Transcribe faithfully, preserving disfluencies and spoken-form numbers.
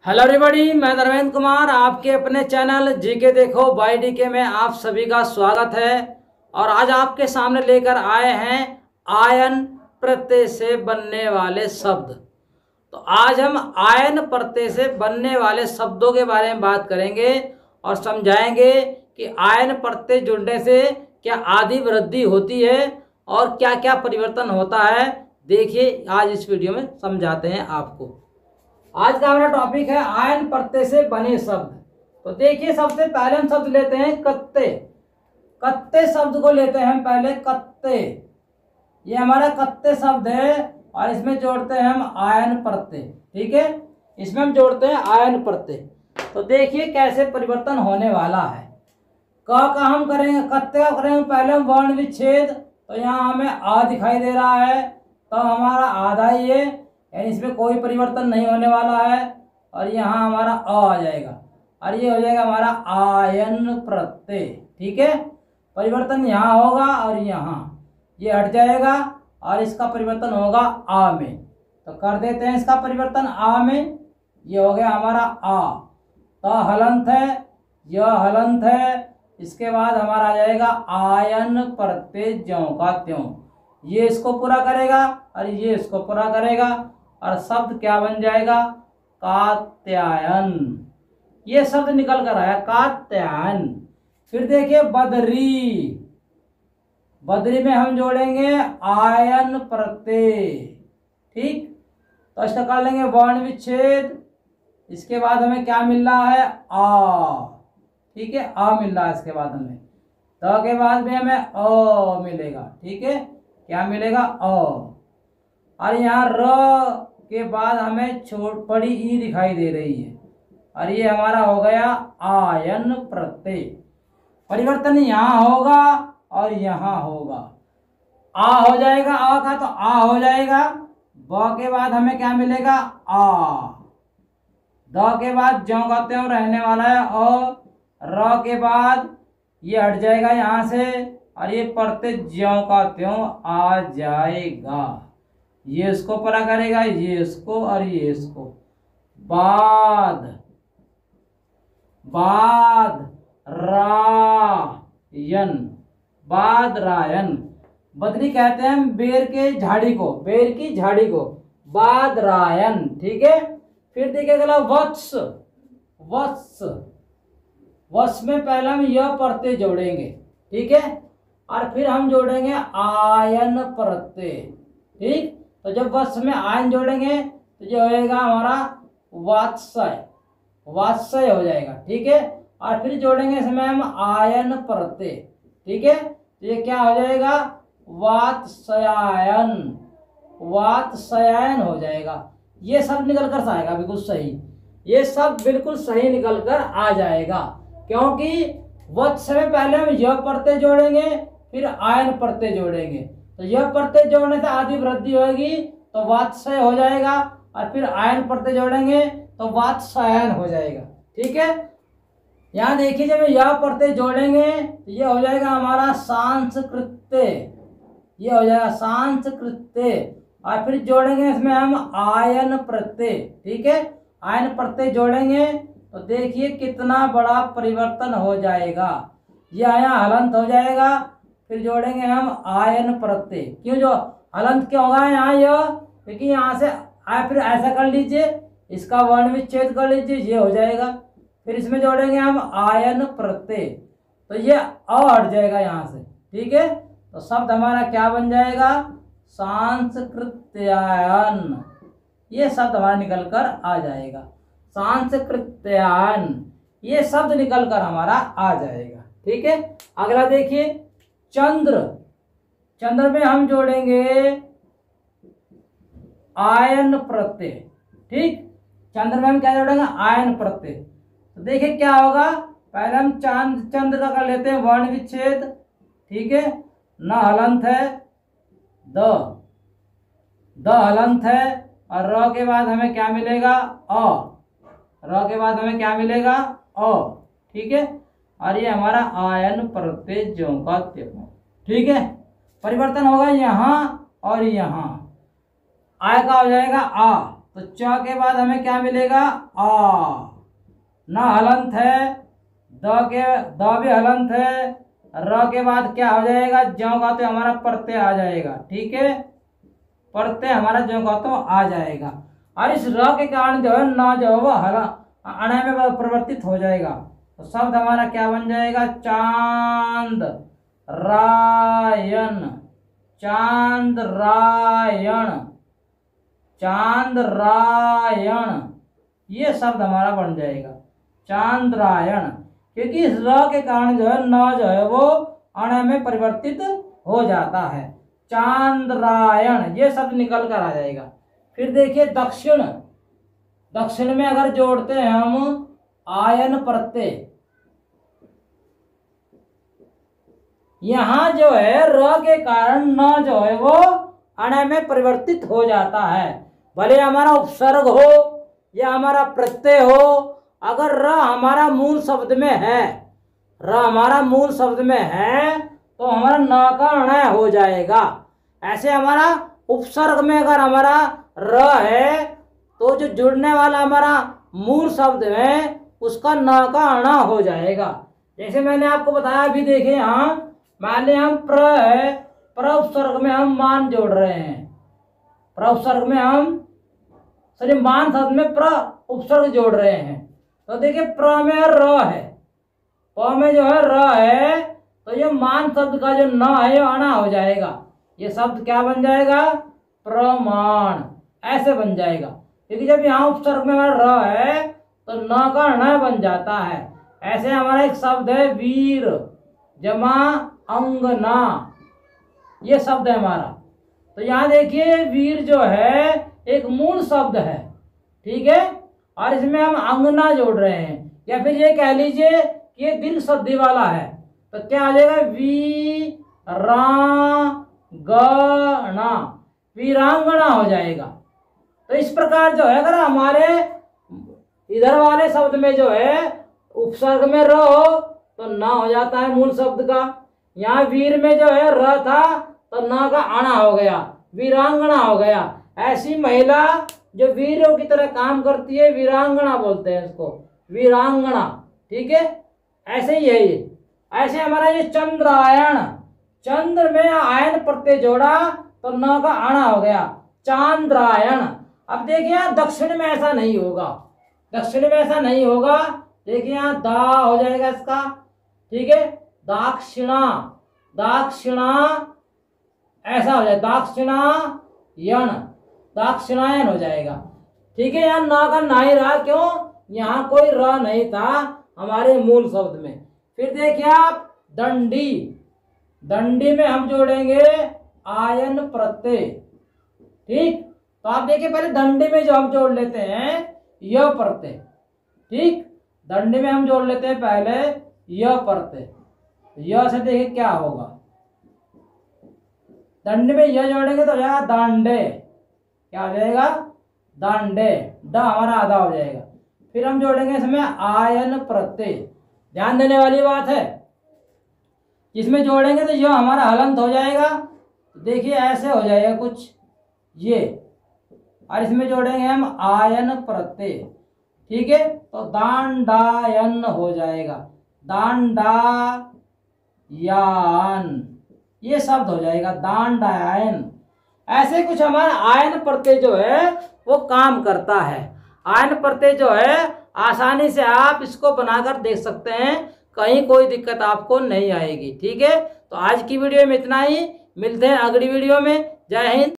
Hello everybody, मैं धर्मेंद्र कुमार आपके अपने चैनल जीके देखो बाई डी के में आप सभी का स्वागत है। और आज आपके सामने लेकर आए हैं आयन प्रत्यय से बनने वाले शब्द। तो आज हम आयन प्रत्यय से बनने वाले शब्दों के बारे में बात करेंगे और समझाएंगे कि आयन प्रत्यय जुड़ने से क्या आदि वृद्धि होती है और क्या क्या परिवर्तन होता है। देखिए आज इस वीडियो में समझाते हैं आपको। आज का हमारा टॉपिक है आयन प्रत्यय से बने शब्द। तो देखिए सबसे पहले हम शब्द लेते हैं कत्ते। कत्ते शब्द को लेते हैं हम पहले कत्ते। ये हमारा कत्ते शब्द है और इसमें जोड़ते हैं हम आयन प्रत्यय। ठीक है, इसमें हम जोड़ते हैं आयन प्रत्यय। तो देखिए कैसे परिवर्तन होने वाला है। क का हम करेंगे, कत्ते का करेंगे पहले हम वर्ण विच्छेद। तो यहाँ हमें आ दिखाई दे रहा है तो हमारा आधा ही है, यानी इसमें कोई परिवर्तन नहीं होने वाला है। और यहाँ हमारा अ आ जाएगा और ये हो जाएगा हमारा आयन प्रत्यय। ठीक है, परिवर्तन यहाँ होगा और यहाँ ये हट जाएगा और इसका परिवर्तन होगा आ में। तो कर देते हैं इसका परिवर्तन आ में। ये हो गया हमारा आ। तो हलंत है, यह हलंत है। इसके बाद हमारा आ जाएगा आयन प्रत्यय ज्यों का त्यों। ये इसको पूरा करेगा और ये इसको पूरा करेगा और शब्द क्या बन जाएगा, कात्यायन। ये शब्द निकल कर आया कात्यायन। फिर देखिए बदरी। बदरी में हम जोड़ेंगे आयन प्रत्यय। ठीक, तो इसका कर लेंगे वर्ण विच्छेद। इसके बाद हमें क्या मिल रहा है, आ। ठीक है, आ मिल रहा है। इसके बाद हमें तो के बाद में हमें अ मिलेगा। ठीक है, क्या मिलेगा, अ। और यहाँ र के बाद हमें छोट बड़ी ई दिखाई दे रही है और ये हमारा हो गया आयन प्रत्यय। परिवर्तन यहाँ होगा और यहाँ होगा। आ हो जाएगा, आ का तो आ हो जाएगा। ब के बाद हमें क्या मिलेगा, आ। द के बाद ज्यों का त्यों रहने वाला है। और र के बाद ये हट जाएगा यहाँ से और ये प्रत्यय ज्यों का त्यों आ जाएगा। ये इसको पूरा करेगा, ये इसको और ये इसको। बाद बाद रायन, बाद रायन। बदरी कहते हैं बेर के झाड़ी को, बेर की झाड़ी को बाद रायन। ठीक है, फिर देखिए अगला वत्स। वत्स, वत्स में पहले हम यह प्रत्यय जोड़ेंगे। ठीक है, और फिर हम जोड़ेंगे आयन प्रत्यय। ठीक, तो जब वत्स में आयन जोड़ेंगे तो ये होएगा हमारा वात्सय, वात्सय हो जाएगा। ठीक है, और फिर जोड़ेंगे इसमें हम आयन प्रत्यय। ठीक है, तो ये क्या हो जाएगा, वात्स्यायन, वात्स्यायन हो जाएगा। ये सब निकल कर आएगा बिल्कुल सही। ये सब बिल्कुल सही निकल कर आ जाएगा क्योंकि वत्स में पहले हम यह प्रत्यय जोड़ेंगे फिर आयन प्रत्यय जोड़ेंगे। तो यह प्रत्यय जोड़ने से आदि वृद्धि होगी तो वात्सय हो जाएगा और फिर आयन प्रत्यय जोड़ेंगे तो वात्स्यायन हो जाएगा। ठीक है, यहाँ देखिए जब यह प्रत्यय जोड़ेंगे तो ये हो जाएगा हमारा सांस्कृत्य। ये हो जाएगा सांस्कृत्य और फिर जोड़ेंगे इसमें हम आयन प्रत्यय। ठीक है, आयन प्रत्यय जोड़ेंगे तो देखिए कितना बड़ा परिवर्तन हो जाएगा। ये आया हलंत हो जाएगा। फिर जोड़ेंगे हम आयन प्रत्यय। क्यों जो हलंत क्या होगा यहाँ, यह क्योंकि यहाँ से आए। फिर ऐसा कर लीजिए, इसका वर्ण विच्छेद कर लीजिए, ये हो जाएगा। फिर इसमें जोड़ेंगे हम आयन प्रत्यय तो ये अ हट जाएगा यहाँ से। ठीक है, तो शब्द हमारा क्या बन जाएगा, सांस्कृत्यायन। ये शब्द हमारा निकल कर आ जाएगा, सांस्कृत्यायन। ये शब्द निकल कर हमारा आ जाएगा। ठीक है, अगला देखिए चंद्र। चंद्र में हम जोड़ेंगे आयन प्रत्यय। ठीक, चंद्र में हम क्या जोड़ेंगे, आयन प्रत्यय। तो देखिए क्या होगा, पहले हम चांद चंद्र का कर लेते हैं वर्ण विच्छेद। ठीक है, न हलंत है, द द हलंत है और र के बाद हमें क्या मिलेगा, अ। र के बाद हमें क्या मिलेगा, अ। ठीक है, और ये हमारा आयन प्रत्यय ज्यों का त्यों। ठीक है, परिवर्तन होगा यहाँ और यहाँ। आय का हो जाएगा आ, तो च के बाद हमें क्या मिलेगा? आ। न हलंत है, द के द भी हलंत है, र के बाद क्या हो जाएगा? ज्यों का तो हमारा प्रत्यय आ जाएगा। ठीक है, प्रत्यय हमारा ज्यों का तो आ जाएगा। और इस र के कारण जो है न जो है वो हला अणय में परिवर्तित हो जाएगा। तो शब्द हमारा क्या बन जाएगा? चांद रायन, चांद रायण, चांद रायण, ये शब्द हमारा बन जाएगा चांद्रायण। क्योंकि इस र के कारण जो है न जो है वो अणय में परिवर्तित हो जाता है। चांद्रायण ये शब्द निकल कर आ जाएगा। फिर देखिए दक्षिण, दक्षिण में अगर जोड़ते हैं हम आयन प्रत्यय, यहां जो है र के कारण न जो है वो अणय में परिवर्तित हो जाता है। भले हमारा उपसर्ग हो या हमारा प्रत्यय हो, अगर र हमारा मूल शब्द में है, र हमारा मूल शब्द में है तो हमारा न का अणय हो जाएगा। ऐसे हमारा उपसर्ग में अगर हमारा र है तो जो जुड़ने वाला हमारा मूल शब्द है उसका न का अणा हो जाएगा। जैसे मैंने आपको बताया, अभी देखिए यहाँ मान लिया हम प्र है, प्र उपसर्ग में हम मान जोड़ रहे हैं, प्र उपसर्ग में हम सॉरी मान शब्द में प्र उपसर्ग जोड़ रहे हैं। तो देखिए प्र में र है, प में जो है र है, तो ये मान शब्द का जो न है ये अणा हो जाएगा। ये शब्द क्या बन जाएगा? प्रमाण, ऐसे बन जाएगा। क्योंकि जब यहाँ उपसर्ग में हमारा र है तो न का अणा बन जाता है। ऐसे हमारा एक शब्द है वीर जमा अंगना, ये शब्द है हमारा। तो यहाँ देखिए वीर जो है एक मूल शब्द है, ठीक है, और इसमें हम अंगना जोड़ रहे हैं, या फिर ये कह लीजिए कि ये दीर्घ संधि वाला है। तो क्या आ जाएगा? वी रा गणा, वीरांगना हो जाएगा। तो इस प्रकार जो है अगर हमारे इधर वाले शब्द में जो है उपसर्ग में र हो तो न हो जाता है मूल शब्द का। यहाँ वीर में जो है र था तो न का अणा हो गया, वीरांगना हो गया। ऐसी महिला जो वीरों की तरह काम करती है वीरांगना बोलते हैं इसको, वीरांगना। ठीक है, ऐसे ही है ये। ऐसे हमारा ये चंद्रायण, चंद्र में आयन प्रत्यय जोड़ा तो न का अणा हो गया, चांद्रायण। अब देखिए यहाँ दक्षिण में ऐसा नहीं होगा, दक्षिण में ऐसा नहीं होगा। देखिए यहाँ दा हो जाएगा इसका, ठीक है, दाक्षिणा, दाक्षिणा ऐसा हो जाए, दाक्षिणायन, दाक्षिणायन हो जाएगा। ठीक है, यहाँ ना का ना ही रहा, क्यों? यहाँ कोई र नहीं था हमारे मूल शब्द में। फिर देखिए आप दंडी, दंडी में हम जोड़ेंगे आयन प्रत्यय। ठीक, तो आप देखिए पहले दंडी में जो हम जोड़ लेते हैं य प्रत्यय। ठीक, दंडी में हम जोड़ लेते हैं पहले य प्रत्यय। य से देखिए क्या होगा, दंड में य जोड़ेंगे तो हो जाएगा दांडे, क्या हो जाएगा? दांडे, ड हमारा आधा हो जाएगा। फिर हम जोड़ेंगे इसमें आयन प्रत्यय। ध्यान देने वाली बात है, इसमें जोड़ेंगे तो यह हमारा हलंत हो जाएगा। देखिए ऐसे हो जाएगा कुछ ये, और इसमें जोड़ेंगे हम आयन प्रत्यय। ठीक है, तो दांडायन हो जाएगा, दांडायान, ये शब्द हो जाएगा दांडायन। ऐसे कुछ हमारा आयन प्रत्यय जो है वो काम करता है। आयन प्रत्यय जो है आसानी से आप इसको बनाकर देख सकते हैं, कहीं कोई दिक्कत आपको नहीं आएगी। ठीक है, तो आज की वीडियो में इतना ही, मिलते हैं अगली वीडियो में। जय हिंद।